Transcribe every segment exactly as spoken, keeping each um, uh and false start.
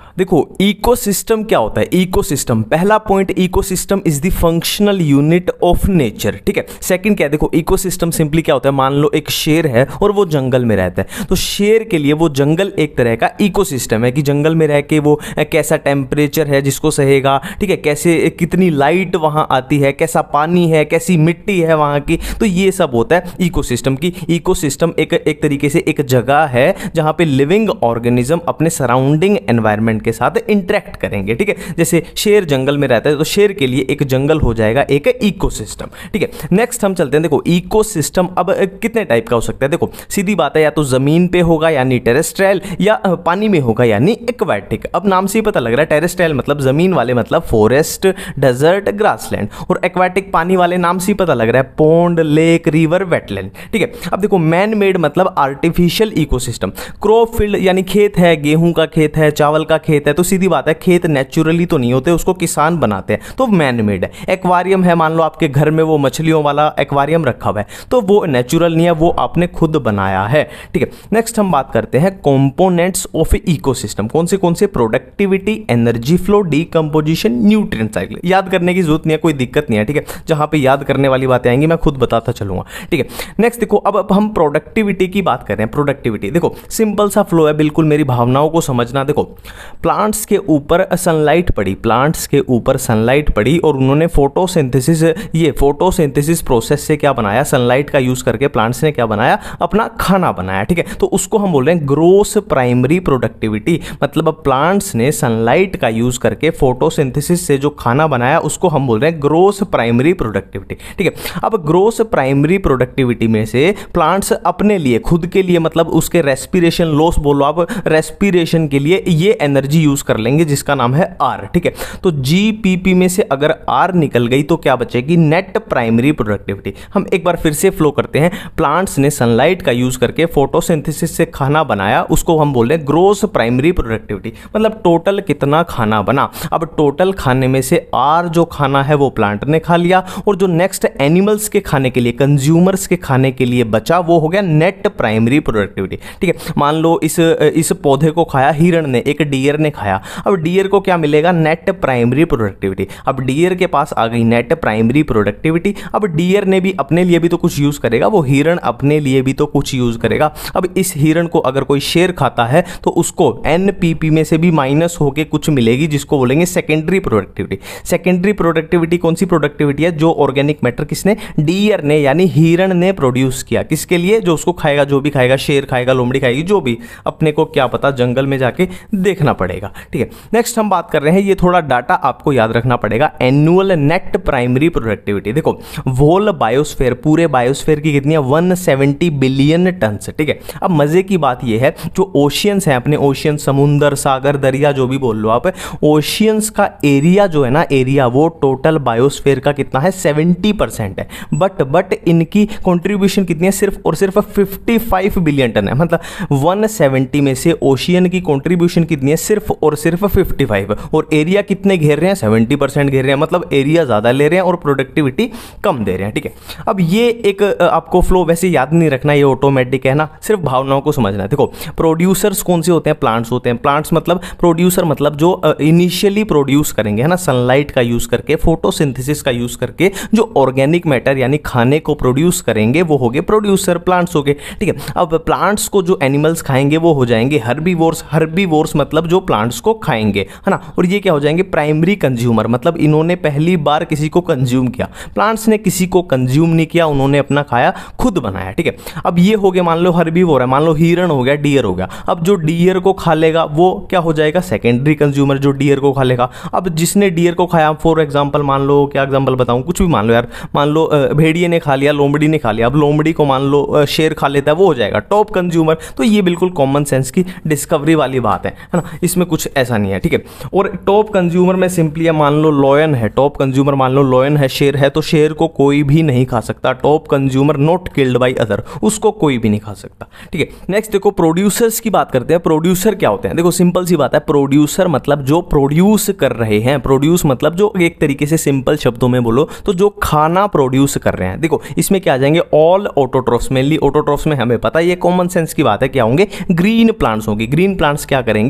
देखो इकोसिस्टम क्या होता है। इकोसिस्टम, पहला point, ecosystem is the functional unit of nature, ठीक है। सेकंड क्या है, देखो इकोसिस्टम सिंपली क्या होता है, मान लो एक शेर है और वो जंगल में रहता है, तो शेर के लिए वो जंगल एक तरह का इकोसिस्टम है कि जंगल में रह के वो कैसा टेम्परेचर है जिसको सहेगा, ठीक है, कैसे कितनी लाइट वहां आती है, कैसा पानी है, कैसी मिट्टी है वहां की, तो ये सब होता है इकोसिस्टम की। इकोसिस्टम एक एक तरीके से एक जगह है जहां पे लिविंग ऑर्गेनिज्म अपने सराउंडिंग एनवायरनमेंट के साथ इंटरेक्ट करेंगे, ठीक है। जैसे शेर जंगल में रहता है तो शेर के लिए एक जंगल हो जाएगा एक इकोसिस्टम, ठीक है। नेक्स्ट हम चलते हैं, देखो इकोसिस्टम अब कितने टाइप का हो सकता है। देखो सीधी बात है, या तो जमीन पे होगा यानी टेरेस्ट्रियल, या पानी में होगा यानी एक्वाटिक। अब नाम से ही पता लग रहा है, टेरेस्ट्रियल मतलब जमीन वाले मतलब फॉरेस्ट, डेजर्ट, ग्रासलैंड, और एक्वाटिक पानी वाले नाम से ही पता लग रहा है पॉन्ड, लेक, रिवर, वेटलैंड, ठीक है। अब देखो मैन मेड मतलब आर्टिफिशियल इकोसिस्टम। क्रॉप फील्ड यानी खेत है, गेहूं का खेत है, चावल का खेत है, तो सीधी बात है खेत नेचुरली तो नहीं होते, उसको किसान बनाते हैं, तो मैन मेड है। एक्वारियम है, मान लो आपके घर में वो मछलियों वाला एक्वारियम रखा हुआ है, तो वो नेचुरल नहीं है, वो आपने खुद बनाया है, ठीक है। नेक्स्ट हम बात करते हैं कंपोनेंट्स ऑफ इकोसिस्टम। कौन से कौन से, productivity, energy flow, decomposition, nutrient cycle. याद करने की जरूरत नहीं है, कोई दिक्कत नहीं है, ठीक है। जहां पे याद करने वाली बातें आएंगी मैं खुद बताता चलूंगा, ठीक है। नेक्स्ट देखो अब अब हम प्रोडक्टिविटी की बात कर रहे हैं। प्रोडक्टिविटी देखो सिंपल सा फ्लो है, बिल्कुल मेरी भावनाओं को समझना। देखो प्लांट्स के ऊपर सनलाइट पड़ी, प्लांट्स के ऊपर सनलाइट पड़ी और उन्होंने फोटोसिंथेसिस, ये फोटोसिंथेसिस प्रोसेस से क्या बनाया, सनलाइट का यूज करके प्लांट्स ने क्या बनाया, अपना खाना बनाया, ठीक है। तो उसको हम बोल रहे हैं ग्रोस प्राइमरी प्रोडक्टिविटी, मतलब अब प्लांट्स ने सनलाइट का यूज करके फोटोसिंथेसिस से जो खाना बनाया उसको हम बोल रहे हैं ग्रोस प्राइमरी प्रोडक्टिविटी, ठीक है। अब ग्रोस प्राइमरी प्रोडक्टिविटी में से प्लांट्स अपने लिए, खुद के लिए, मतलब उसके रेस्पिरेशन लॉस बोलो आप, रेस्पिरेशन के लिए ये एनर्जी यूज कर लेंगे जिसका नाम है आर, ठीक है। तो जीपीपी में से अगर आर निकल गई तो क्या बचेगी, नेट प्राइमरी प्रोडक्टिविटी। हम एक बार फिर से फ्लो करते हैं। प्लांट्स ने सनलाइट का यूज करके फोटोसिंथेसिस से खाना बनाया, उसको हम बोल रहे हैं ग्रोस प्राइमरी प्रोडक्टिविटी, मतलब टोटल कितना खाना बना। अब टोटल खाने में से आर जो खाना है वो प्लांट ने खा लिया, और जो नेक्स्ट एनिमल्स के खाने के लिए, कंज्यूमर्स के खाने के लिए बचा वो हो गया नेट प्राइमरी प्रोडक्टिविटी, ठीक है। मान लो इस इस पौधे को खाया हिरण ने, एक डियर ने खाया, अब डियर को क्या मिलेगा, नेट प्राइमरी प्रोडक्टिविटी। अब डियर के पास आ गई नेट प्राइमरी प्रोडक्टिविटी। अब डियर ने भी अपने लिए भी तो कुछ यूज करेगा, वो हिरण अपने लिए भी तो कुछ यूज करेगा। अब इस हिरण को अगर कोई शेर खाता है तो उसको एनपीपी में से भी माइनस होके कुछ मिलेगी जिसको बोलेंगे सेकेंडरी प्रोडक्टिविटी। सेकेंडरी प्रोडक्टिविटी कौन सी प्रोडक्टिविटी है, जो ऑर्गेनिक मैटर किसने, डियर ने यानी हिरण ने प्रोड्यूस किया, किसके लिए, जो उसको खाएगा, जो भी खाएगा, शेर खाएगा, लोमड़ी खाएगी, जो भी, अपने को क्या पता, जंगल में जाके देखना पड़ेगा, ठीक है। नेक्स्ट हम बात कर रहे हैं, ये थोड़ा डाटा आपको याद रखना पड़ेगा, एनुअल नेट प्राइमरी प्रोडक्टिविटी। देखो वोल बायोस्फीयर, पूरे बायोस्फीयर की कितनी है, एक सौ सत्तर बिलियन टन, ठीक है। अब मजे की बात ये है, जो ओशियंस हैं अपने, ओशियन, समुंदर, सागर, दरिया, जो भी बोल लो आप, ओशियंस का एरिया जो है ना, एरिया वो टोटल बायोस्फीयर का कितना है, सत्तर परसेंट है, बट बट इनकी कंट्रीब्यूशन कितनी है, सिर्फ और सिर्फ पचपन बिलियन टन है। मतलब एक सौ सत्तर में से ओशियन की कंट्रीब्यूशन कितनी है, सिर्फ और सिर्फ पचपन, और एरिया कितने घेर रहे हैं, सत्तर परसेंट घेर रहे हैं, मतलब एरिया ज्यादा ले रहे हैं और प्रोडक्टिविटी कम दे रहे हैं, ठीक है। अब ये एक आपको फ्लो वैसे याद नहीं रखना, ये ऑटोमेटिक है ना, सिर्फ भावनाओं को समझना है। देखो प्रोड्यूसर्स कौन से होते हैं, प्लांट्स होते हैं। प्लांट्स मतलब प्रोड्यूसर मतलब जो इनिशियली प्रोड्यूस करेंगे, है ना, सनलाइट का यूज करके, फोटोसिंथेसिस का यूज करके जो ऑर्गेनिक मैटर यानी खाने को प्रोड्यूस करेंगे वो हो गए प्रोड्यूसर, प्लांट्स हो गए, ठीक है। अब प्लांट्स को जो एनिमल्स खाएंगे वो हो जाएंगे हर्बीवोर्स। हर्बीवोर्स मतलब जो प्लांट्स को खाएंगे, है ना, और ये क्या हो जाएंगे, प्राइमरी कंज्यूमर, मतलब इन्होंने पहली बार किसी को कंज्यूम किया। प्लांट्स ने किसी को कंज्यूम नहीं किया, उन्होंने अपना खाया, खुद बनाया, ठीक है। अब ये हो गया, मान लो हर्बीवोर है, मान लो हिरण हो गया, डियर हो गया। अब जो डियर को खा लेगा वो क्या हो जाएगा, सेकेंडरी कंज्यूमर, जो डियर को खा लेगा। अब जिसने डियर को खाया, फॉर एग्जांपल मान लो, क्या एग्जांपल बताऊं, कुछ भी मान लो यार, मान लो भेड़िए ने खा लिया, लोमड़ी ने खा लिया, अब लोमड़ी को मान लो शेर खा लेता है, वो हो जाएगा टॉप कंज्यूमर। तो ये बिल्कुल कॉमन सेंस की डिस्कवरी वाली बात है, है ना, इसमें कुछ ऐसा नहीं है, ठीक है। और टॉप कंज्यूमर में सिंपली मान लो लॉयन है, टॉप कंज्यूमर मान लो लॉयन है, शेर है, तो शेर को कोई भी नहीं खा सकता, top consumer not killed by other, उसको कोई भी नहीं खा सकता, ठीक है। नेक्स्ट देखो प्रोड्यूसर्स की बात करते हैं। प्रोड्यूसर क्या होते हैं, देखो सिंपल सी बात है, प्रोड्यूसर मतलब जो प्रोड्यूस कर रहे हैं, प्रोड्यूस मतलब जो एक तरीके से सिंपल शब्दों में बोलो तो जो खाना प्रोड्यूस कर रहे हैं। देखो इसमें क्या आ जाएंगे, ऑल ऑटोट्रॉफ्स, मेनली ऑटोट्रॉफ्स में हमें पता है, ये कॉमन सेंस की बात है, क्या होंगे, ग्रीन प्लांट्स होंगे। ग्रीन प्लांट्स क्या करेंगे, solar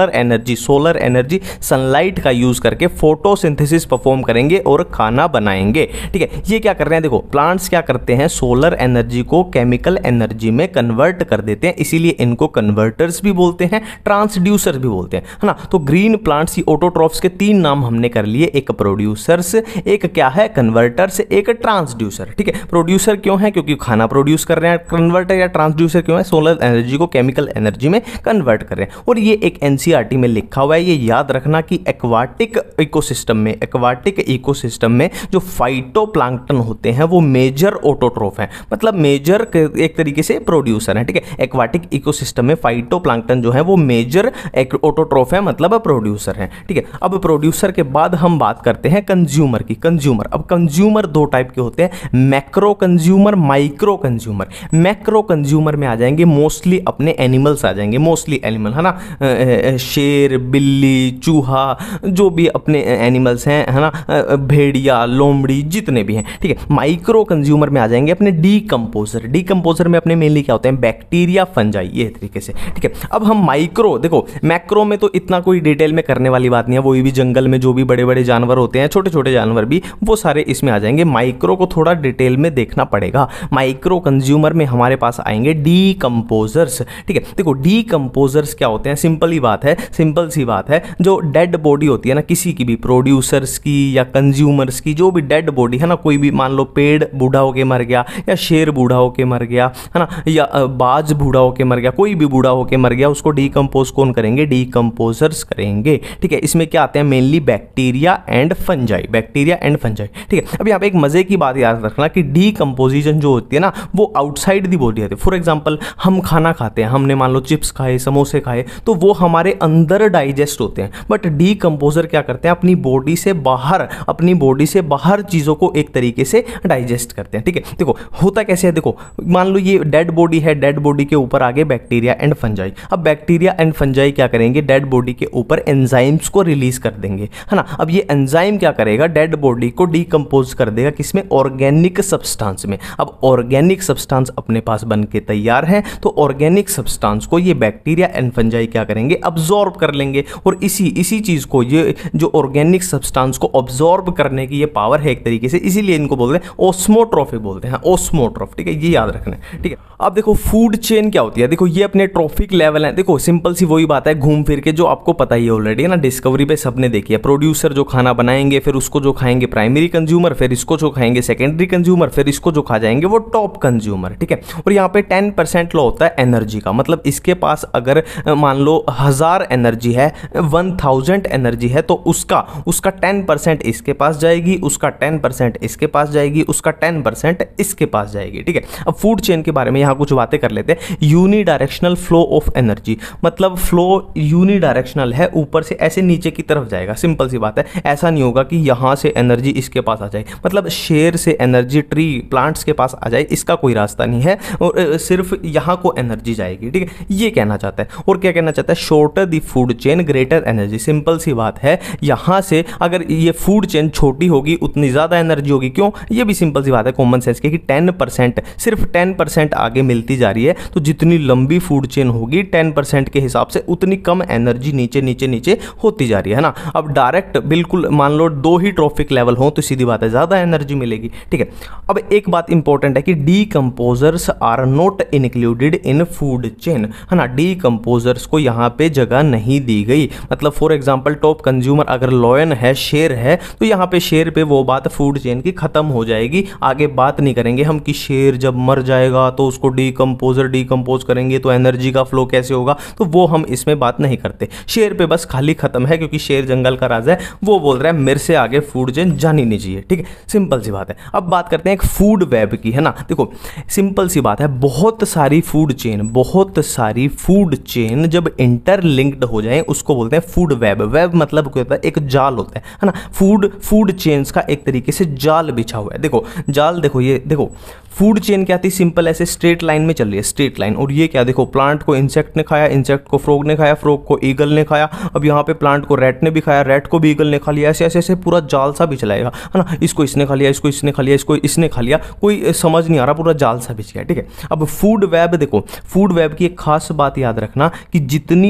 solar energy solar energy sunlight का यूज करके फोटोसिंथेसिस परफॉर्म करेंगे और खाना बनाएंगे। ठीक है, ये क्या कर रहे हैं, देखो प्लांट्स क्या करते हैं, सोलर एनर्जी को केमिकल एनर्जी में कन्वर्ट कर देते हैं, इसीलिए इनको कन्वर्टर्स भी बोलते हैं, ट्रांसड्यूसर भी बोलते हैं, है ना। तो ग्रीन प्लांट्स की ऑटोट्रॉफ्स के तीन नाम हमने कर लिए, एक प्रोड्यूसर्स, एक क्या है कन्वर्टर्स, एक ट्रांसड्यूसर। ठीक है, प्रोड्यूसर क्यों है, क्योंकि खाना प्रोड्यूस कर रहे हैं, कन्वर्टर या ट्रांसड्यूसर क्यों है, सोलर एनर्जी को केमिकल एनर्जी में कन्वर्ट कर रहे हैं। और ये एक एनसीईआरटी में लिखा हुआ है, ये याद रखना कि एक्वाटिक इकोसिस्टम में एक्वाटिक इकोसिस्टम में जो फाइटोप्लैंक्टन होते हैं वो मेजर ऑटोट्रॉफ हैं, मतलब मेजर एक तरीके से प्रोड्यूसर हैं। ठीक है, एक्वाटिक इकोसिस्टम में फाइटोप्लैंक्टन जो है वो मेजर एक ऑटोट्रॉफ है, मतलब प्रोड्यूसर हैं। ठीक है, अब प्रोड्यूसर के बाद हम बात करते हैं कंज्यूमर की। कंज्यूमर, अब कंज्यूमर दो टाइप के होते हैं, macro consumer, micro consumer. Macro consumer में आ जाएंगे मोस्टली अपने एनिमल्स आ जाएंगे, मोस्टली एनिमल, है ना, शेर, बिल्ली, चूहा, जो भी अपने एनिमल्स हैं, है ना, भेड़िया, लोमड़ी, जितने भी हैं। ठीक है, माइक्रो कंज्यूमर में आ जाएंगे अपने डीकंपोजर। डीकंपोजर में अपने मेनली क्या होते हैं, बैक्टीरिया, फंजाई, ये तरीके से। ठीक है, अब हम माइक्रो, देखो मैक्रो में तो इतना कोई डिटेल में करने वाली बात नहीं है, वो भी जंगल में जो भी बड़े बड़े जानवर होते हैं, छोटे छोटे जानवर भी, वो सारे इसमें आ जाएंगे। माइक्रो को थोड़ा डिटेल में देखना पड़ेगा। माइक्रो कंज्यूमर में हमारे पास आएंगे डीकंपोजर्स। ठीक है, देखो डीकंपोजर्स क्या होते हैं, सिंपल ही बात है, सिंपल सी बात है, जो डेड बॉडी होती है ना किसी की भी, प्रोड्यूसर्स की या कंज्यूमर्स की, जो भी डेड बॉडी है ना, कोई भी मान लो पेड़ बूढ़ा होके मर गया, या शेर बूढ़ा होके मर गया, है ना, या बाज बूढ़ा होके मर गया, कोई भी बूढ़ा होके मर गया, उसको डीकंपोज कौन करेंगे, डीकंपोजर्स करेंगे। ठीक है, इसमें क्या आते हैं, mainly bacteria and fungi, bacteria and fungi. ठीक है, अब यहाँ पे एक मजे की बात याद रखना कि डीकंपोजिशन जो होती है ना वो आउटसाइड दी बॉडी होती है। फॉर एग्जांपल हम खाना खाते हैं, हमने मान लो चिप्स खाए, समोसे खाए, तो वो हमारे अंदर डाइजेस्ट होते हैं, बट डीकंपोजर क्या करते हैं, अपनी बॉडी से बाहर अपनी बॉडी से बाहर चीज़ों को एक तरीके से डाइजेस्ट करते हैं। ठीक है, देखो होता कैसे है, देखो मान लो ये डेड बॉडी है, डेड बॉडी के ऊपर आगे बैक्टीरिया एंड फंजाई। अब बैक्टीरिया एंड फंजाई क्या करेंगे, डेड बॉडी के ऊपर एंजाइम्स को रिलीज कर देंगे, है ना। अब ये एंजाइम क्या करेगा, डेड बॉडी को डीकंपोज कर देगा, किसमें, ऑर्गेनिक सब्सटेंस में। अब ऑर्गेनिक सब्सटेंस अपने पास बन के तैयार है, तो ऑर्गेनिक सब्सटेंस को ये बैक्टीरिया एंड फंजाई क्या करेंगे, अब्जॉर्ब कर लेंगे। और इसी इसी चीज को, ये जो ऑर्गेनिक सब्सटेंस को अब्जॉर्ब करने की ये पावर है एक तरीके से, इसीलिए इनको बोलते हैं ओस्मोट्रोफिक बोलते हैं, ओस्मोट्रोफ। ठीक है, ये याद रखना है। ठीक है, अब देखो फूड चेन क्या होती है, देखो ये अपने ट्रॉफिक लेवल है। देखो सिंपल सी वही बात है, घूम फिर के जो आपको पता ही है ऑलरेडी, है ना, डिस्कवरी पे सबने देखी है। प्रोड्यूसर जो खाना बनाएंगे, फिर उसको जो खाएंगे प्राइमरी कंज्यूमर, फिर इसको जो खाएंगे सेकेंडरी कंज्यूमर, फिर इसको जो खा जाएंगे वो टॉप कंज्यूमर। ठीक है, और यहाँ पे टेन परसेंट लो होता है एनर्जी का, मतलब इसके पास अगर मान लो हजार एनर्जी है, वन थाउजेंड एनर्जी है, तो उसका उसका टेन परसेंट इसके पास जाएगी, उसका टेन परसेंट इसके पास जाएगी, उसका टेन परसेंट इसके पास जाएगी। ठीक है, अब फूड चेन के बारे में यहाँ कुछ बातें कर लेते हैं। यूनिडायरेक्शनल फ्लो ऑफ एनर्जी, मतलब फ्लो यूनिडायरेक्शनल है, ऊपर से ऐसे नीचे की तरफ जाएगा। सिंपल सी बात है, ऐसा नहीं होगा कि यहाँ से एनर्जी इसके पास आ जाए, मतलब शेर से एनर्जी ट्री प्लांट्स के पास आ जाए, इसका कोई रास्ता नहीं है, और सिर्फ यहाँ को एनर्जी जाएगी। ठीक है, ये कहना चाहता है। और क्या कहना चाहता है, shorter the food chain greater energy. Simple सी बात है, यहाँ से अगर ये फूड चेन छोटी होगी उतनी ज़्यादा एनर्जी होगी। क्यों, ये भी सिंपल सी बात है, कॉमन सेंस की, कि टेन परसेंट सिर्फ टेन परसेंट आगे मिलती जा रही है, तो जितनी लंबी फूड चेन होगी टेन परसेंट के हिसाब से उतनी कम एनर्जी नीचे नीचे नीचे होती जा रही है ना। अब डायरेक्ट बिल्कुल मान लो दो ही ट्रॉफिक लेवल हो तो सीधी बात है ज़्यादा एनर्जी मिलेगी। ठीक है, अब एक बात इंपॉर्टेंट है कि decomposers are not included in food chain, है ना। डीकंपोजर्स को यहाँ पे जगह नहीं दी गई, मतलब फॉर एग्जांपल टॉप कंज्यूमर अगर लॉयन है, शेर है, तो यहाँ पे शेर पे वो बात फूड चेन की खत्म हो जाएगी। आगे बात नहीं करेंगे हम कि शेर जब मर जाएगा तो उसको डीकंपोजर डीकंपोज करेंगे तो एनर्जी का फ्लो कैसे होगा, तो वो हम इसमें बात नहीं करते। शेर पे बस खाली खत्म है, क्योंकि शेर जंगल का राजा है, वो बोल रहा है मेरे से आगे फूड चेन जानी नहीं चाहिए। ठीक है, सिंपल सी बात है। अब बात करते हैं एक फूड वेब की, है ना। देखो सिंपल सी बात है, बहुत सारी फूड चेन बहुत सारी फूड चेन जब इंटरलिंक्ड हो जाए उसको बोलते हैं फूड वेब। वेब मतलब क्या होता है, एक जाल होता है, है ना। फूड फूड चेन्स का एक तरीके से जाल बिछा हुआ है। देखो जाल, देखो ये देखो फूड चेन क्या थी, सिंपल ऐसे स्ट्रेट लाइन में चल रही है, स्ट्रेट लाइन। और ये क्या, देखो प्लांट को इंसेक्ट ने खाया, इंसेक्ट को फ्रॉग ने खाया, फ्रॉग को ईगल ने खाया, अब यहाँ पे प्लांट को रैट ने भी खाया, रैट को भी ईगल ने खा लिया, ऐसे ऐसे ऐसे पूरा जाल सा बिछ लाएगा, है ना। इसको इसने खा लिया, इसको इसने खा लिया, इसको इसने खा लिया, कोई समझ नहीं आ रहा, पूरा जाल सा बिछ गया। ठीक है, अब फूड वेब, देखो फूड वेब की एक खास बात याद रखना कि जितनी ज़्यादा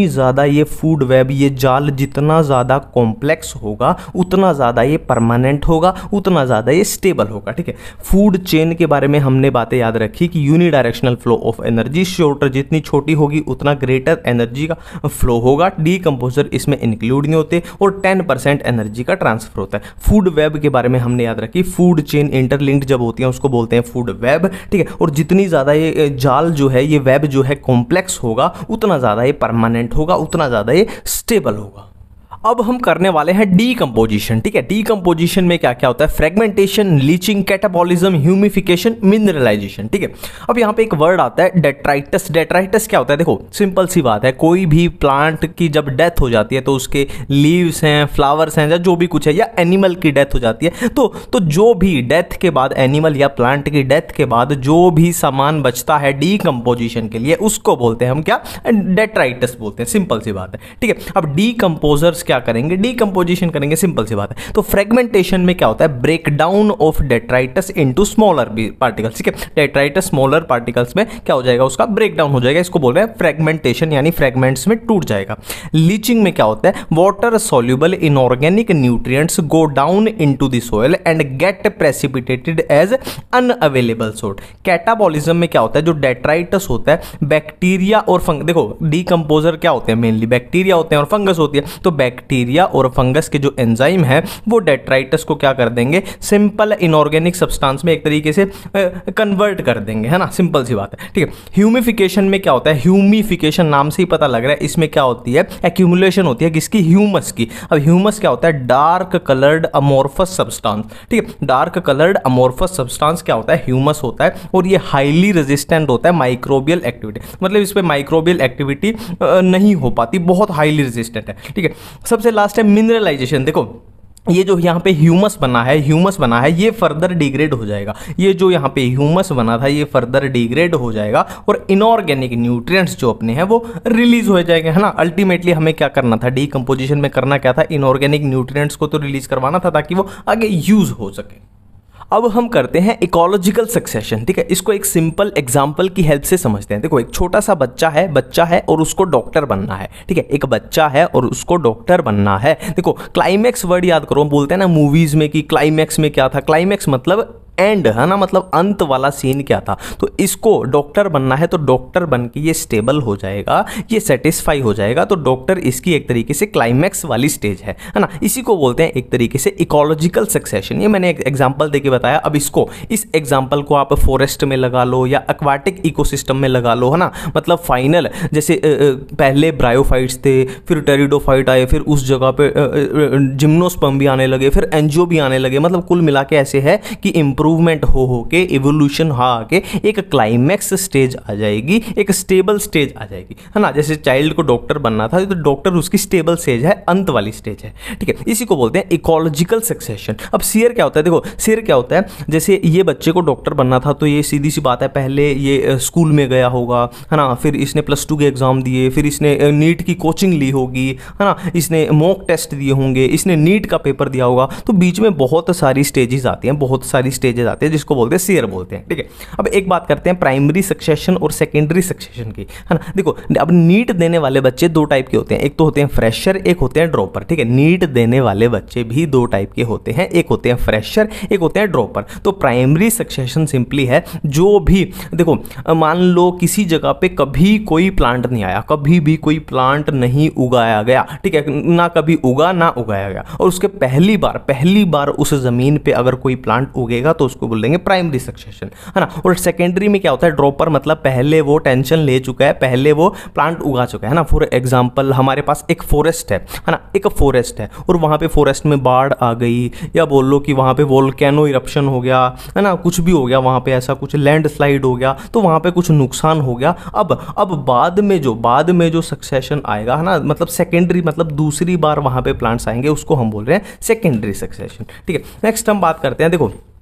ज़्यादा ये फूड वेब, ये जाल जितना ज़्यादा कॉम्प्लेक्स होगा उतना ज़्यादा ये परमानेंट होगा, उतना ज़्यादा ये स्टेबल होगा। ठीक है, फूड चेन के बारे में हमने बातें याद रखी कि unidirectional flow of energy, shorter जितनी छोटी होगी उतना ग्रेटर एनर्जी का फ्लो होगा, डीकंपोजर इसमें इंक्लूड नहीं होते और टेन परसेंट एनर्जी का ट्रांसफर होता है। फूड वेब के बारे में हमने याद रखी, फूड चेन इंटरलिंक्ड जब होती है उसको बोलते हैं फूड वेब। ठीक है, और जितनी ज़्यादा ये जाल जो है, ये वेब जो है कॉम्प्लेक्स होगा उतना ज़्यादा ये परमानेंट होगा, उतना ज़्यादा ये स्टेबल होगा। अब हम करने वाले हैं डीकंपोजिशन। ठीक है, डीकंपोजिशन में क्या क्या होता है? Fragmentation, leaching, catabolism, humification, mineralisation. ठीक है, अब यहाँ पे एक वर्ड आता है डेट्राइटस। डेट्राइटस क्या होता है? देखो सिंपल सी बात है, कोई भी प्लांट की जब डेथ हो जाती है तो उसके लीव्स हैं, फ्लावर्स हैं, या जो भी कुछ है, या एनिमल की डेथ हो जाती है तो तो जो भी डेथ के बाद, एनिमल या प्लांट की डेथ के बाद जो भी सामान बचता है डीकंपोजिशन के लिए उसको बोलते हैं हम क्या? डेट्राइटस बोलते हैं। सिंपल सी बात है। ठीक है, अब डीकंपोजर्स क्या करेंगे? डीकंपोजिशन करेंगे। सिंपल सी बात है। तो फ्रेगमेंटेशन में क्या होता है? Break down of detritus into smaller particles. ठीक है, डेट्राइटस स्मॉलर पार्टिकल्स में क्या हो जाएगा? उसका ब्रेक डाउन हो जाएगा। इसको बोल रहे हैं फ्रेगमेंटेशन, यानी फ्रेगमेंट्स में टूट जाएगा। लीचिंग में क्या होता है? Water soluble inorganic nutrients go down into the soil and get precipitated as unavailable salt. Catabolism में क्या होता है? जो डेट्राइटस होता है बैक्टीरिया और फंगस, देखो डीकंपोजर क्या होते हैं? मेनली बैक्टीरिया होते हैं और फंगस होती है। तो बैक्टीरिया और फंगस के जो एंजाइम है वो डेट्राइटस को क्या कर देंगे? सिंपल इनऑर्गेनिक सब्सटेंस में एक तरीके से कन्वर्ट कर देंगे, है ना? सिंपल सी बात है। ठीक है, ह्यूमिफिकेशन में क्या होता है? ह्यूमिफिकेशन नाम से ही पता लग रहा है, इसमें क्या होती है? एक्यूमुलेशन होती है किसकी? ह्यूमस की। अब ह्यूमस क्या होता है? Dark coloured amorphous substance. ठीक है, डार्क कलर्ड अमोर्फस सब्सटेंस क्या होता है? ह्यूमस होता है और ये हाईली रेजिस्टेंट होता है माइक्रोबियल एक्टिविटी, मतलब इस पे माइक्रोबियल एक्टिविटी नहीं हो पाती, बहुत हाईली रेजिस्टेंट है। ठीक है, सबसे लास्ट है मिनरलाइजेशन। देखो ये जो यहाँ पे ह्यूमस बना है, ह्यूमस बना है, ये फर्दर डिग्रेड हो जाएगा। ये जो यहाँ पे ह्यूमस बना था ये फर्दर डिग्रेड हो जाएगा और इनऑर्गेनिक न्यूट्रिएंट्स जो अपने हैं वो रिलीज हो जाएंगे, है ना? अल्टीमेटली हमें क्या करना था? डीकंपोजिशन में करना क्या था? इनऑर्गेनिक न्यूट्रिएंट्स को तो रिलीज करवाना था ताकि वो आगे यूज हो सके। अब हम करते हैं इकोलॉजिकल सक्सेशन। ठीक है, इसको एक सिंपल एग्जांपल की हेल्प से समझते हैं। देखो एक छोटा सा बच्चा है, बच्चा है और उसको डॉक्टर बनना है। ठीक है, एक बच्चा है और उसको डॉक्टर बनना है। देखो क्लाइमैक्स वर्ड याद करो, बोलते हैं ना मूवीज में कि क्लाइमैक्स में क्या था? क्लाइमैक्स मतलब एंड, है ना? मतलब अंत वाला सीन क्या था? तो इसको डॉक्टर बनना है तो डॉक्टर बन के ये स्टेबल हो जाएगा, ये सेटिस्फाई हो जाएगा, तो डॉक्टर इसकी एक तरीके से क्लाइमैक्स वाली स्टेज है, है ना? इसी को बोलते हैं एक तरीके से इकोलॉजिकल सक्सेशन। ये मैंने एक एग्जांपल देके बताया। अब इसको, इस एग्जांपल को आप फॉरेस्ट में लगा लो या एक्वाटिक इकोसिस्टम में लगा लो, है ना? मतलब फाइनल, जैसे पहले ब्रायोफाइट्स थे, फिर टेरिडोफाइट आए, फिर उस जगह पे जिम्नोस्पर्म भी आने लगे, फिर एंजियो भी आने लगे। मतलब कुल मिला के ऐसे है कि इंप्रूवमेंट हो हो के, इवोल्यूशन हा के एक क्लाइमैक्स स्टेज आ जाएगी, एक स्टेबल स्टेज आ जाएगी, है ना? जैसे चाइल्ड को डॉक्टर बनना था तो डॉक्टर उसकी स्टेबल स्टेज है, अंत वाली स्टेज है। ठीक है, इसी को बोलते हैं इकोलॉजिकल सक्सेशन। अब सीयर क्या होता है? देखो सीयर क्या होता है? जैसे ये बच्चे को डॉक्टर बनना था तो ये सीधी सी बात है, पहले ये स्कूल में गया होगा, है ना? फिर इसने प्लस टू के एग्जाम दिए, फिर इसने नीट की कोचिंग ली होगी, है ना? इसने मॉक टेस्ट दिए होंगे, इसने नीट का पेपर दिया होगा। तो बीच में बहुत सारी स्टेजेस आती हैं, बहुत सारी स्टेजेस आती हैं जिसको बोलते हैं सीयर बोलते हैं। ठीक है, अब एक बात करते हैं प्राइमरी सक्सेशन और सेकेंडरी सक्सेशन की, है ना? देखो अब नीट देने वाले बच्चे दो टाइप के होते हैं, एक तो होते हैं फ्रेशर, एक होते हैं ड्रॉपर। ठीक है, नीट देने वाले बच्चे भी दो टाइप के होते हैं, एक होते हैं फ्रेशर, एक होते हैं ड्रॉपर। तो प्राइमरी सक्सेशन सिंपली है जो भी, देखो मान लो किसी जगह पे कभी कोई प्लांट नहीं आया, कभी भी कोई प्लांट नहीं उगाया गया, ठीक है, ना कभी उगा ना उगाया गया, और उसके पहली बार पहली बार उस जमीन पे अगर कोई प्लांट उगेगा तो उसको बोल देंगे प्राइमरी सक्सेशन, है ना? और सेकेंडरी में क्या होता है? ड्रॉपर, मतलब पहले वो टेंशन ले चुका है, पहले वो प्लांट उगा चुका है ना? फॉर एग्जांपल हमारे पास एक फॉरेस्ट है, है ना? एक फॉरेस्ट है और वहां पे फॉरेस्ट में बाढ़ आ गई, या बोल लो कि वहां पे वोल्केनो इरप्शन हो गया, है ना? कुछ भी हो गया वहां पे, ऐसा कुछ लैंडस्लाइड हो गया, तो वहां पे कुछ नुकसान हो गया। अब अब बाद में जो बाद में जो सक्सेशन आएगा, है ना, मतलब सेकेंडरी, मतलब दूसरी बार वहां पे प्लांट्स आएंगे, उसको हम बोल रहे हैं सेकेंडरी सक्सेशन। ठीक है, नेक्स्ट हम बात करते हैं, देखो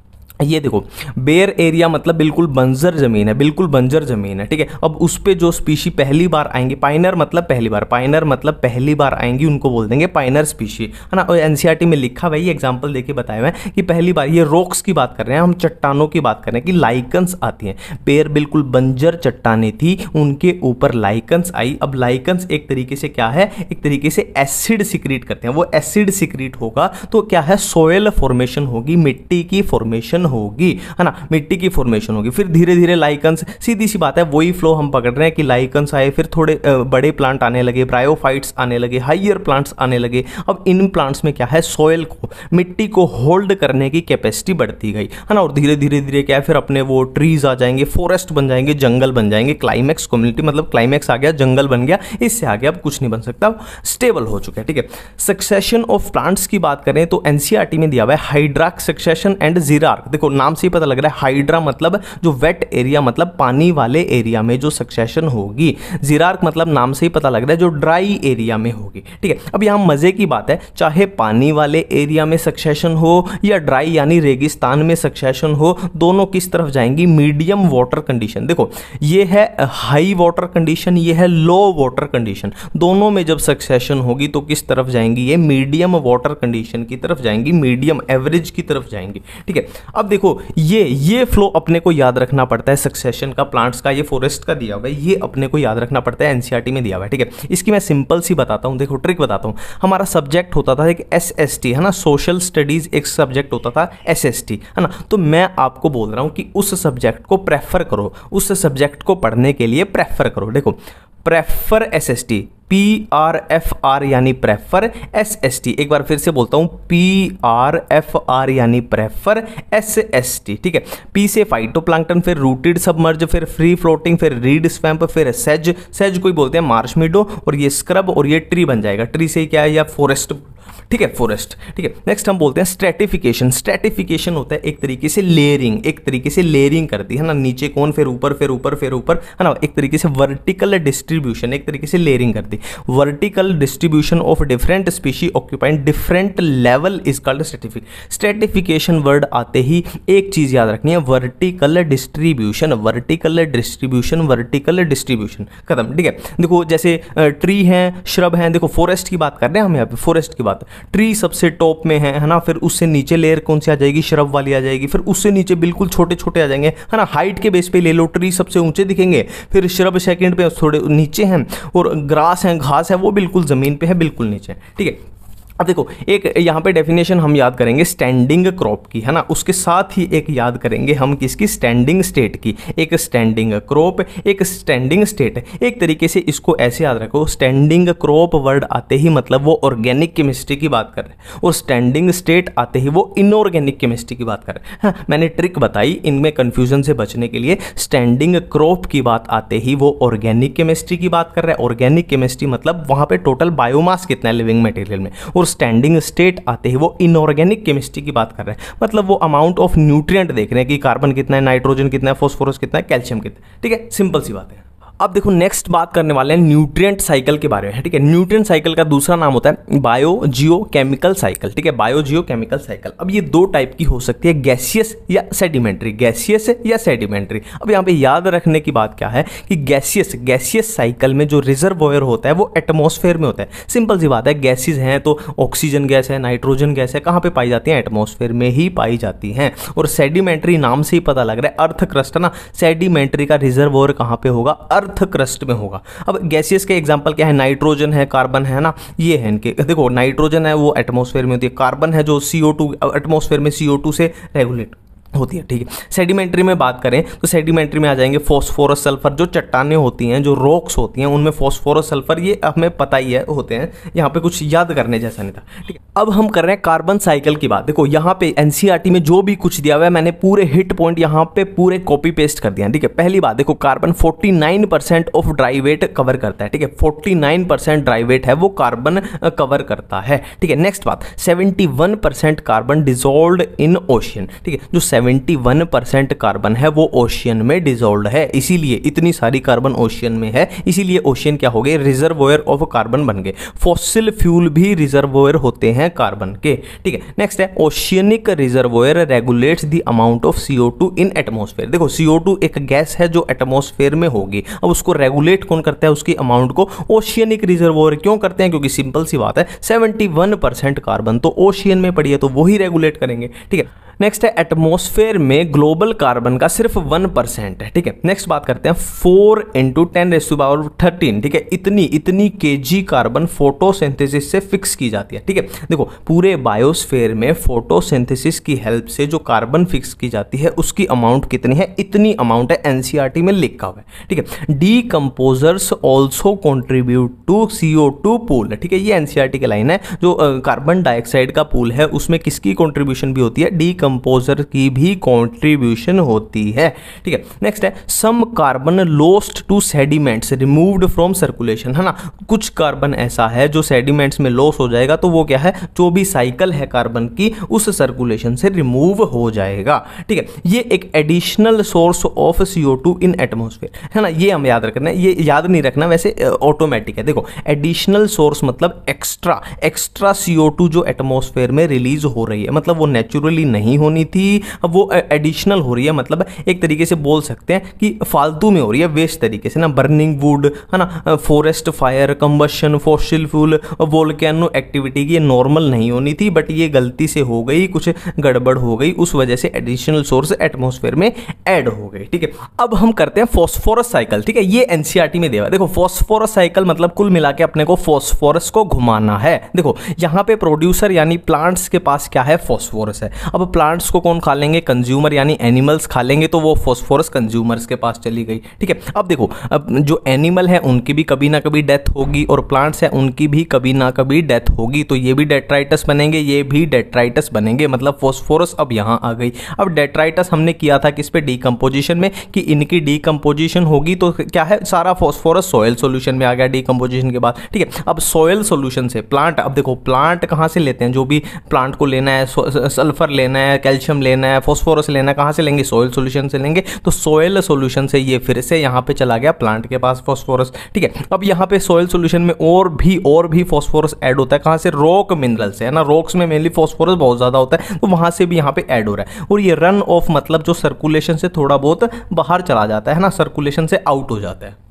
ये देखो बेयर एरिया मतलब बिल्कुल बंजर जमीन है, बिल्कुल बंजर जमीन है, ठीक है। अब उस पे जो स्पीशी पहली बार आएंगी, पाइनर मतलब पहली बार, पाइनर मतलब पहली बार आएंगी, उनको बोल देंगे पाइनर स्पीशी, है ना। और एनसीईआरटी में लिखा हुआ है, एग्जांपल देके बताया हुआ है कि पहली बार, ये रॉक्स की बात कर रहे हैं हम, चट्टानों की बात कर रहे हैं कि लाइकन्स आती हैं। बेयर बिल्कुल बंजर चट्टानें थी, उनके ऊपर लाइकन्स आई। अब लाइकन्स एक तरीके से क्या है, एक तरीके से एसिड सिक्रीट करते हैं, वो एसिड सिक्रीट होगा तो क्या है, सोयल फॉर्मेशन होगी, मिट्टी की फॉर्मेशन होगी, है ना, मिट्टी की फॉर्मेशन होगी। फिर धीरे धीरे लाइकन्स, सीधी सी बात है, वही फ्लो हम पकड़ रहे हैं कि लाइकन्स आए, फिर थोड़े बड़े प्लांट आने लगे, ब्रायोफाइट्स आने लगे, हाइयर प्लांट्स आने लगे। अब इन प्लांट्स में क्या है, सोयल को, मिट्टी को होल्ड करने की कैपेसिटी बढ़ती गई, है ना। और धीरे धीरे धीरे क्या है, फिर अपने वो ट्रीज आ जाएंगे, फॉरेस्ट बन जाएंगे, जंगल बन जाएंगे, क्लाइमैक्स कम्युनिटी मतलब क्लाइमैक्स आ गया, जंगल बन गया, इससे आगे अब कुछ नहीं बन सकता, स्टेबल हो चुका है, ठीक है। सक्सेशन ऑफ प्लांट्स की बात करें तो एनसीईआरटी में दिया हुआ है हाइड्राक सक्सेशन एंड जीरार्क। देखो नाम से ही पता लग रहा है, हाइड्रा मतलब जो वेट एरिया मतलब पानी वाले एरिया में जो सक्सेशन होगी, जीरार्क मतलब नाम से ही पता लग रहा है जो ड्राई एरिया में होगी, ठीक है। अब यहां मजे की बात है, चाहे पानी वाले एरिया में सक्सेशन हो या ड्राई यानी रेगिस्तान में सक्सेशन हो, दोनों किस तरफ जाएंगी, मीडियम वाटर कंडीशन। देखो ये है हाई वाटर कंडीशन, ये है लो वाटर कंडीशन, दोनों में जब सक्सेशन होगी तो किस तरफ जाएंगी, ये मीडियम वाटर कंडीशन की तरफ जाएंगी, मीडियम एवरेज की तरफ जाएंगी, ठीक है। अब देखो ये ये फ्लो अपने को याद रखना पड़ता है, सक्सेशन का, प्लांट्स का, ये फॉरेस्ट का दिया हुआ है, ये अपने को याद रखना पड़ता है, एनसीईआरटी में दिया हुआ है, ठीक है। इसकी मैं सिंपल सी बताता हूं, देखो ट्रिक बताता हूं। हमारा सब्जेक्ट होता था एक एसएसटी, है ना, सोशल स्टडीज एक सब्जेक्ट होता था एसएसटी, है ना। तो मैं आपको बोल रहा हूं कि उस सब्जेक्ट को प्रेफर करो, उस सब्जेक्ट को पढ़ने के लिए प्रेफर करो। देखो prefer SST, P R F R यानी प्रेफर, एस एस टी, एक बार फिर से बोलता हूं, पी आर एफ आर यानी प्रेफर, एस एस टी, ठीक है। पी से फाइटोप्लैंक्टन, फिर रूटेड सबमर्ज, फिर फ्री फ्लोटिंग, फिर रीड स्वैम्प, फिर सेज, सेज कोई बोलते हैं मार्श मीडो, और ये स्क्रब, और ये ट्री बन जाएगा। ट्री से क्या है, या फॉरेस्ट, ठीक है, फॉरेस्ट, ठीक है। नेक्स्ट हम बोलते हैं स्ट्रेटिफिकेशन। स्ट्रेटिफिकेशन होता है एक तरीके से लेयरिंग, एक तरीके से लेयरिंग करती है ना, नीचे कौन, फिर ऊपर, फिर ऊपर, फिर ऊपर, है ना, एक तरीके से वर्टिकल डिस्ट्रीब्यूशन, एक तरीके से लेयरिंग करती। Vertical distribution of different species occupying different level is called stratification. Stratification word आते ही एक चीज याद रखनी है, vertical distribution, vertical distribution, vertical distribution, खत्म, ठीक है। देखो जैसे ट्री हैं, श्रब हैं, देखो फॉरेस्ट की बात कर रहे हैं हम यहाँ पे, फॉरेस्ट की बात, ट्री सबसे टॉप में है, है ना, फिर उससे नीचे लेयर कौन सी आ जाएगी, श्रब वाली आ जाएगी, फिर उससे नीचे बिल्कुल छोटे छोटे आ जाएंगे, है ना, हाइट के बेस पे ले लो, ट्री सबसे ऊंचे दिखेंगे, फिर श्रब सेकंड पे थोड़े नीचे हैं, और ग्रास है, घास है, वो बिल्कुल जमीन पे है, बिल्कुल नीचे, ठीक है। अब देखो एक यहाँ पे डेफिनेशन हम याद करेंगे स्टैंडिंग क्रॉप की, है ना, उसके साथ ही एक याद करेंगे हम किसकी, स्टैंडिंग स्टेट की। एक स्टैंडिंग क्रॉप, एक स्टैंडिंग स्टेट, एक तरीके से इसको ऐसे याद रखो, स्टैंडिंग क्रॉप वर्ड आते ही मतलब वो ऑर्गेनिक केमिस्ट्री की बात कर रहे हैं, और स्टैंडिंग स्टेट आते ही वो इनऑर्गेनिक केमिस्ट्री की बात कर रहे हैं। हाँ, मैंने ट्रिक बताई इनमें कन्फ्यूजन से बचने के लिए। स्टैंडिंग क्रॉप की बात आते ही वो ऑर्गेनिक केमिस्ट्री की बात कर रहे हैं, ऑर्गेनिक केमिस्ट्री मतलब वहाँ पे टोटल बायोमास कितना है लिविंग मटेरियल में, और स्टैंडिंग स्टेट आते ही वो इनऑर्गेनिक केमिस्ट्री की बात कर रहे हैं, मतलब वो अमाउंट ऑफ न्यूट्रिएंट देख रहे हैं कि कार्बन कितना है, नाइट्रोजन कितना है, फॉस्फोरस कितना है, कैल्शियम कितना है, ठीक है, सिंपल सी बात है। अब देखो नेक्स्ट बात करने वाले हैं न्यूट्रिएंट साइकिल के बारे में, ठीक है। न्यूट्रिएंट साइकिल का दूसरा नाम होता है बायो जियो केमिकल साइकिल, ठीक है, बायो जियो केमिकल साइकिल। अब ये दो टाइप की हो सकती है, गैसियस या सेडिमेंट्री, गैसियस या सेडिमेंट्री। अब यहाँ पे याद रखने की बात क्या है कि गैसियस गैसियस साइकिल में जो रिजर्वोयर होता है वो एटमॉस्फेयर में होता है, सिंपल सी बात है। गैसेज हैं तो ऑक्सीजन गैस है, नाइट्रोजन गैस है, कहाँ पे पाई जाती है, एटमॉस्फेयर में ही पाई जाती हैं। और सेडिमेंट्री नाम से ही पता लग रहा है, अर्थ क्रस्ट है ना, सेडिमेंट्री का रिजर्वोयर कहाँ पे होगा, अर्थ क्रस्ट में होगा। अब गैसियस के एग्जांपल क्या है, नाइट्रोजन है, कार्बन है ना, ये है इनके। देखो नाइट्रोजन है वो एटमॉस्फेयर में होती है, कार्बन है जो सी ओ टू एटमॉस्फेयर में सी ओ टू से रेगुलेट होती है, ठीक है। सेडिमेंट्री में बात करें तो सेडिमेंट्री में आ जाएंगे फॉस्फोरस सल्फर, जो चट्टानें होती हैं, जो रॉक्स होती हैं, उनमें फॉस्फोरस सल्फर ये हमें पता ही है होते हैं, यहाँ पे कुछ याद करने जैसा नहीं था, ठीक है। अब हम कर रहे हैं कार्बन साइकिल की बात। देखो यहाँ पे एनसीईआरटी में जो भी कुछ दिया हुआ है मैंने पूरे हिट पॉइंट यहाँ पे पूरे कॉपी पेस्ट कर दिया, ठीक है। पहली बात देखो, carbon forty nine percent of dry weight cover करता है, ठीक है, forty nine percent dry weight है वो कार्बन कवर करता है, ठीक है। नेक्स्ट बात, seventy one percent carbon dissolved in ocean, ठीक है, जो इकहत्तर परसेंट कार्बन है वो ओशियन में डिजोल्व है, इसीलिए इतनी सारी कार्बन ओशियन में है, इसीलिए ओशियन क्या हो गए, रिजर्वोयर ऑफ कार्बन बन गए। फॉसिल फ्यूल भी रिजर्वोयर होते हैं कार्बन के, ठीक है। नेक्स्ट है oceanic reservoir regulates the amount of C O two in atmosphere. देखो सी ओ टू एक गैस है जो एटमॉस्फेयर में होगी, अब उसको रेगुलेट कौन करता है, उसकी अमाउंट को ओशियनिक रिजर्वोयर क्यों करते हैं, क्योंकि सिंपल सी बात है इकहत्तर परसेंट कार्बन तो ओशियन में पड़ी है तो वही रेगुलेट करेंगे, ठीक है। नेक्स्ट है एटमॉस्फेयर में ग्लोबल कार्बन का सिर्फ वन परसेंट है, ठीक है। नेक्स्ट बात करते हैं four into ten raise to power thirteen, ठीक है। इतनी इतनी केजी कार्बन फोटोसिंथेसिस से फिक्स की जाती है, ठीक है। देखो पूरे बायोस्फीयर में फोटोसिंथेसिस की हेल्प से जो कार्बन फिक्स की जाती है उसकी अमाउंट कितनी है, इतनी अमाउंट है, एनसीईआरटी में लिखा हुआ है, ठीक है। Decomposers also contribute to C O two pool, ठीक है। ये एनसीईआरटी की लाइन है, जो कार्बन डाइऑक्साइड का पूल है उसमें किसकी कॉन्ट्रीब्यूशन भी होती है, डी कंपोजर की भी कंट्रीब्यूशन होती है, ठीक है। नेक्स्ट है some carbon lost to sediments removed from circulation, है ना। कुछ कार्बन ऐसा है जो सेडिमेंट्स में लॉस हो जाएगा तो वो क्या है, जो भी साइकिल है कार्बन की उस सर्कुलेशन से रिमूव हो जाएगा, ठीक है। ये एक additional source of C O two in atmosphere, है ना। ये हम याद रखना है, ये याद नहीं रखना वैसे ऑटोमेटिक है। देखो एडिशनल सोर्स मतलब extra extra C O two जो एटमॉस्फेयर में रिलीज हो रही है, मतलब वो नेचुरली नहीं होनी थी, अब वो एडिशनल हो रही है, मतलब एक तरीके से बोल सकते हैं कि फालतू में हो रही है, वेस्ट तरीके से ना। बर्निंग वुड, है ना, forest fire, combustion, fossil fuel, volcano activity की ये नॉर्मल नहीं होनी थी, बट ये गलती से हो गई, कुछ गड़बड़ हो गई, उस वजह से एडिशनल सोर्स एटमॉस्फेयर में ऐड हो गई, ठीक है। अब हम करते हैं फॉस्फोरस साइकिल, ठीक है। ये एनसीईआरटी में दिया। देखो फॉस्फोरस साइकिल मतलब कुल मिला के अपने को फॉस्फोरस को घुमाना है। देखो यहां पे प्रोड्यूसर यानी प्लांट्स के पास क्या है, फॉस्फोरस है। अब प्लांट्स को कौन खा लेंगे, कंज्यूमर यानी एनिमल्स खा लेंगे, तो वो फॉस्फोरस कंज्यूमर्स के पास चली गई, ठीक है। अब देखो अब जो एनिमल है उनकी भी कभी ना कभी डेथ होगी और प्लांट्स है उनकी भी कभी ना कभी डेथ होगी, तो ये भी डेट्राइटस बनेंगे, ये भी डेट्राइटस बनेंगे, मतलब फॉस्फोरस अब यहाँ आ गई। अब डेट्राइटस हमने किया था किस पे, डीकंपोजिशन में, कि इनकी डीकंपोजिशन होगी तो क्या है, सारा फॉस्फोरस सॉइल सॉल्यूशन में आ गया डीकंपोजिशन के बाद, ठीक है। अब सॉइल सॉल्यूशन से प्लांट, अब देखो प्लांट कहाँ से लेते हैं, जो भी प्लांट को लेना है, सल्फर लेना है, कैल्शियम लेना है, फॉस्फोरस लेना है, कहाँ से लेंगे, सॉइल सॉल्यूशन से लेंगे, तो सॉइल सॉल्यूशन से ये फिर से यहाँ पे चला गया प्लांट के पास फॉस्फोरस, ठीक है। अब यहाँ पे सॉइल सॉल्यूशन में और भी और भी फॉस्फोरस ऐड होता है, कहाँ से, रॉक मिनरल से, है ना। रॉक्स में मेनली फॉस्फोरस बहुत ज़्यादा होता है, तो वहाँ से भी यहाँ पे ऐड हो रहा है। और ये रन ऑफ मतलब जो सर्कुलेशन से थोड़ा बहुत बाहर चला जाता है ना, सर्कुलेशन से आउट हो जाता है।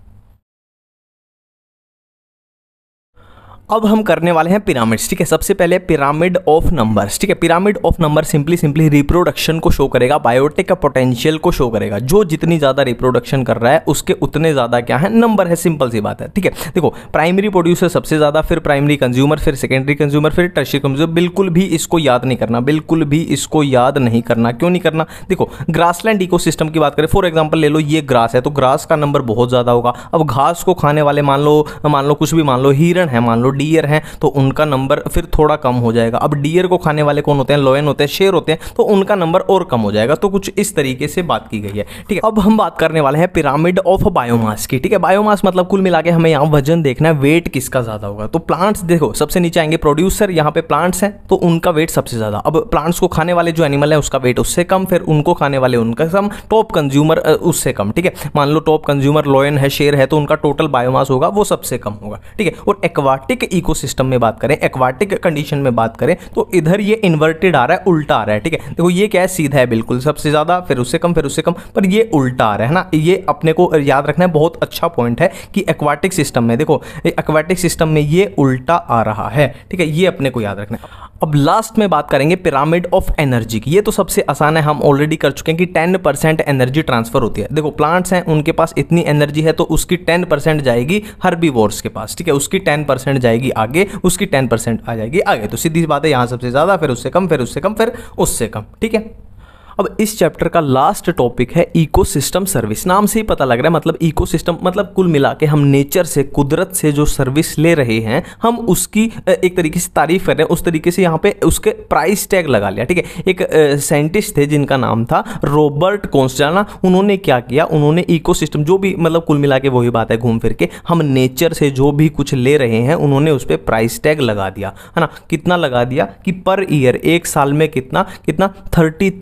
अब हम करने वाले हैं पिरामिड्स, ठीक है। सबसे पहले पिरामिड ऑफ नंबर्स, ठीक है। Pyramid of number simply simply reproduction को शो करेगा, बायोटिक का पोटेंशियल को शो करेगा। जो जितनी ज़्यादा रिप्रोडक्शन कर रहा है उसके उतने ज़्यादा क्या है, नंबर है, सिंपल सी बात है, ठीक है। देखो प्राइमरी प्रोड्यूसर सबसे ज़्यादा, फिर प्राइमरी कंज्यूमर, फिर सेकेंडरी कंज्यूमर, फिर टर्शियरी कंज्यूमर। बिल्कुल भी इसको याद नहीं करना, बिल्कुल भी इसको याद नहीं करना। क्यों नहीं करना, देखो ग्रासलैंड इकोसिस्टम की बात करें, फॉर एग्जाम्पल ले लो ये ग्रास है, तो ग्रास का नंबर बहुत ज़्यादा होगा। अब घास को खाने वाले मान लो मान लो कुछ भी मान लो हिरण है, मान लो डियर है, तो उनका नंबर फिर थोड़ा कम हो जाएगा। अब डियर को खाने वाले कौन होते हैं, लोयन होते हैं, शेर होते हैं, तो उनका नंबर और कम हो जाएगा। तो कुछ इस तरीके से बात की गई है, ठीक है। अब हम बात करने वाले हैं पिरामिड ऑफ बायोमास की, ठीक है। बायोमास मतलब कुल मिला के हमें यहाँ वजन देखना है, वेट किसका ज्यादा होगा। तो प्लांट्स देखो सबसे नीचे आएंगे, प्रोड्यूसर, यहाँ पे प्लांट्स हैं तो उनका वेट सबसे ज्यादा। अब प्लांट्स को खाने वाले जो एनिमल है उसका वेट उससे कम, फिर उनको खाने वाले उनका कम, टॉप कंज्यूमर उससे कम, ठीक है। मान लो टॉप कंज्यूमर लोयन है, शेर है, तो उनका टोटल बायोमास होगा वो सबसे कम होगा, ठीक है। और एक्वाटिक इकोसिस्टम में बात करें, एक्वाटिक कंडीशन में बात करें, तो इधर ये इन्वर्टेड आ रहा है, उल्टा आ रहा है, ठीक है। देखो ये क्या है, सीधा है बिल्कुल, सबसे ज्यादा, फिर उससे कम, फिर उससे कम, पर ये उल्टा आ रहा है ना। ये अपने को याद रखना है, बहुत अच्छा पॉइंट है कि एक्वाटिक सिस्टम में, देखो एक्वाटिक सिस्टम में ये उल्टा आ रहा है, ठीक है। ये अपने को याद रखना है। अब लास्ट में बात करेंगे पिरामिड ऑफ एनर्जी की। ये तो सबसे आसान है, हम ऑलरेडी कर चुके हैं कि टेन परसेंट एनर्जी ट्रांसफर होती है। देखो प्लांट्स हैं, उनके पास इतनी एनर्जी है, तो उसकी टेन परसेंट जाएगी हर्बीवोर्स के पास, ठीक है। उसकी टेन परसेंट जाएगी आगे, उसकी टेन परसेंट आ जाएगी आगे। तो सीधी बात है, यहाँ सबसे ज़्यादा, फिर उससे कम, फिर उससे कम, फिर उससे कम, ठीक है। अब इस चैप्टर का लास्ट टॉपिक है इकोसिस्टम सर्विस। नाम से ही पता लग रहा है, मतलब इकोसिस्टम मतलब कुल मिला के हम नेचर से, कुदरत से जो सर्विस ले रहे हैं, हम उसकी एक तरीके से तारीफ कर रहे हैं। उस तरीके से यहाँ पे उसके प्राइस टैग लगा लिया, ठीक है। एक साइंटिस्ट थे जिनका नाम था रॉबर्ट कॉन्स्टाना। उन्होंने क्या किया, उन्होंने इकोसिस्टम जो भी, मतलब कुल मिला के वही बात है, घूम फिर के हम नेचर से जो भी कुछ ले रहे हैं, उन्होंने उस पर प्राइस टैग लगा दिया, है ना। कितना लगा दिया कि पर ईयर, एक साल में कितना कितना thirty three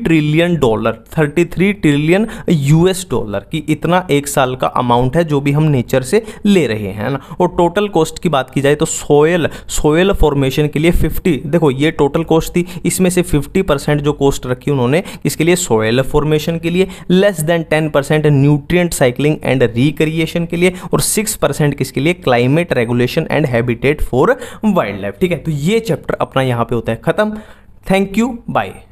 trillion dollar, thirty three trillion US dollar की इतना एक साल का अमाउंट है जो भी हम नेचर से ले रहे हैं ना। और टोटल कॉस्ट की बात की जाए तो सोयल सोयल फॉर्मेशन के लिए फिफ्टी, देखो ये टोटल कॉस्ट थी, इसमें से फिफ्टी परसेंट जो कॉस्ट रखी उन्होंने इसके लिए सोयल फॉर्मेशन के लिए, less than ten percent nutrient cycling and recreation के लिए, और सिक्स परसेंट किसके लिए, climate regulation and habitat for wildlife. ठीक है, तो ये चैप्टर अपना यहाँ पे होता है खत्म। Thank you, bye.